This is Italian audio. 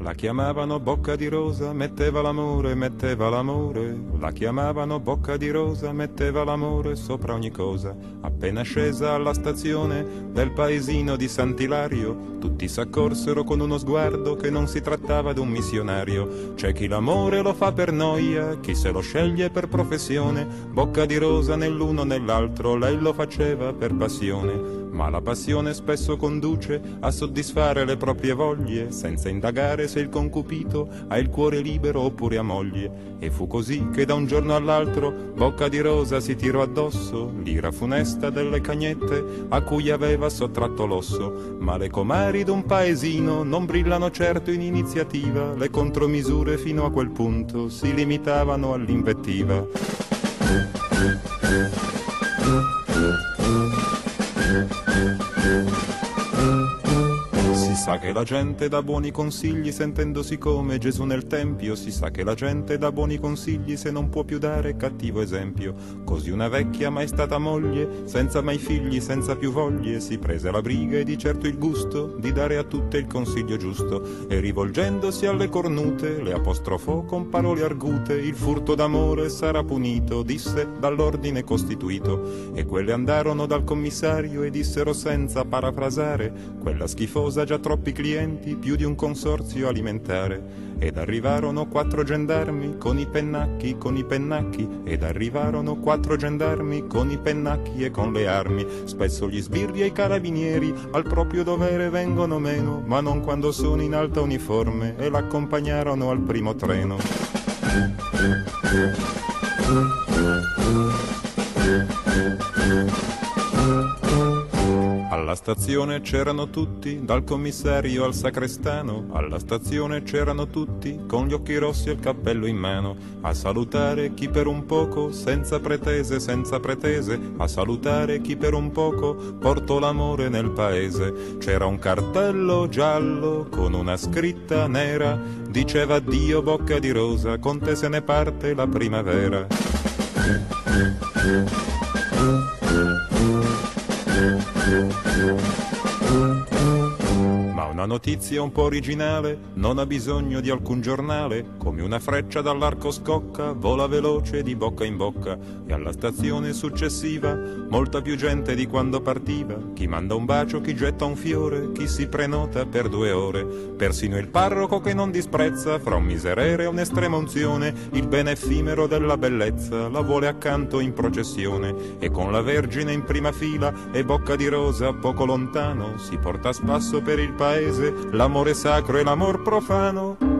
La chiamavano Bocca di Rosa, metteva l'amore, metteva l'amore. La chiamavano Bocca di Rosa, metteva l'amore sopra ogni cosa. Appena scesa alla stazione del paesino di Sant'Ilario, tutti s'accorsero con uno sguardo che non si trattava d'un missionario. C'è chi l'amore lo fa per noia, chi se lo sceglie per professione. Bocca di Rosa nell'uno nell'altro, lei lo faceva per passione. Ma la passione spesso conduce a soddisfare le proprie voglie, senza indagare se il concupito ha il cuore libero oppure ha moglie. E fu così che da un giorno all'altro Bocca di Rosa si tirò addosso l'ira funesta delle cagnette a cui aveva sottratto l'osso. Ma le comari d'un paesino non brillano certo in iniziativa, le contromisure fino a quel punto si limitavano all'invettiva. Si sa che la gente dà buoni consigli sentendosi come Gesù nel Tempio, si sa che la gente dà buoni consigli se non può più dare cattivo esempio. Così una vecchia mai stata moglie, senza mai figli, senza più voglie, si prese la briga e di certo il gusto di dare a tutte il consiglio giusto, e rivolgendosi alle cornute le apostrofò con parole argute: il furto d'amore sarà punito, disse, dall'ordine costituito. E quelle andarono dal commissario e dissero senza parafrasare: quella schifosa già troppi clienti, più di un consorzio alimentare. Ed arrivarono 4 gendarmi con i pennacchi, ed arrivarono 4 gendarmi con i pennacchi e con le armi. Spesso gli sbirri e i carabinieri al proprio dovere vengono meno, ma non quando sono in alta uniforme, e l'accompagnarono al primo treno. Alla stazione c'erano tutti, dal commissario al sacrestano. Alla stazione c'erano tutti, con gli occhi rossi e il cappello in mano, a salutare chi per un poco, senza pretese, a salutare chi per un poco portò l'amore nel paese. C'era un cartello giallo con una scritta nera, diceva: addio Bocca di Rosa, con te se ne parte la primavera. Ma una notizia un po' originale non ha bisogno di alcun giornale. Come una freccia dall'arco scocca, vola veloce di bocca in bocca, e alla stazione successiva molta più gente di quando partiva. Chi manda un bacio, chi getta un fiore, chi si prenota per 2 ore. Persino il parroco che non disprezza, fra un miserere e un'estrema unzione, il bene effimero della bellezza la vuole accanto in processione. E con la Vergine in prima fila e Bocca di Rosa poco lontano, si porta a spasso per il paese l'amore sacro e l'amor profano.